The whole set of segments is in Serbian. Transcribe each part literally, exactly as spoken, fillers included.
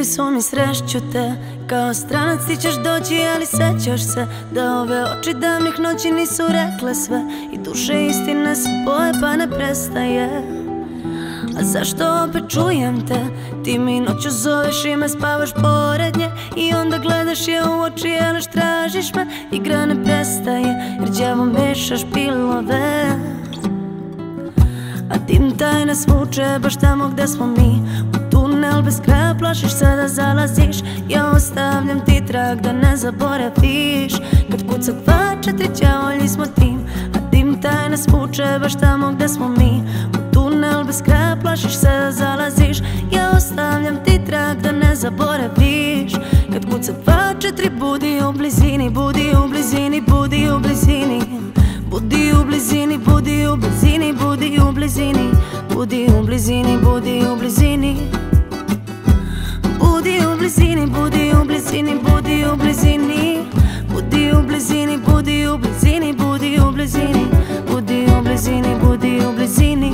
su mi srešću te. Kao stranac ti ćeš doći, ali sećaš se da ove oči davnih noći nisu rekle sve. I duše istine se boje pa ne prestaje. A zašto opet čujem te? Ti mi noću zoveš i me spavaš pored nje. I onda gledaš je u oči, ali tražiš me. Igra ne prestaje, jer đavo mešaš pilove. A dim taj nas vuče baš tamo gde smo mi. U tunel bez kraja plašiš se da zalaziš. Ja ostavljam ti trag da ne zaboraviš. Kad kuca dva, četiri, đavolji smo tim. A dim taj nas vuče baš tamo gde smo mi. U tunel bez kraja plašiš se da zalaziš. Ja ostavljam ti trag da ne zaboraviš. Kad kuca dva, četiri, budi u blizini. Budi u blizini, budi u blizini. Budi u blizini, budi u blizini, budi u blizini. Budi u blizini, budi u blizini. Budi u blizini, budi u blizini, budi u blizini. Budi u blizini, budi u blizini, budi u blizini. Budi u blizini, budi u blizini.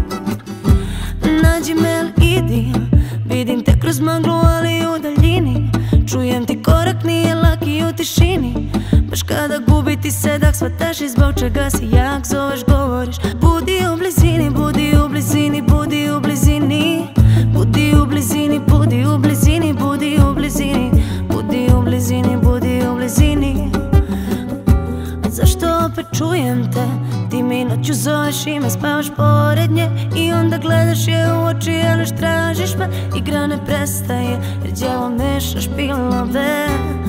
Nađi me ili idi, vidim te kroz maglu ali u daljini. Čujem ti korak, nije lak i u tišini. Baš kada gubi ti se dah, shvataš i zbog čega si jak. Zoveš, govoriš, budi u blizini, budi u blizini, budi u blizini. Budi u blizini, budi u blizini, budi u blizini. Budi u blizini, budi u blizini. Zašto opet čujem te? Ti mi noću zoveš i me spavaš pored nje. I onda gledaš je u oči, ali tražiš me. Igra ne prestaje, jer đavo mešaš pilove.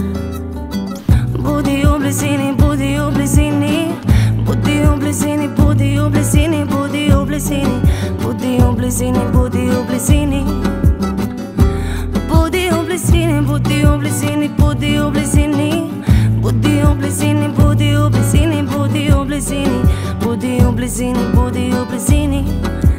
Budi u blizini, budi u blizini. Budi u blizini, budi u blizini, budi u blizini. Budi u blizini, budi u blizini. Budi u blizini, budi u blizini, budi u blizini. Budi u blizini, budi u blizini, budi u blizini. Budi u blizini, budi u blizini.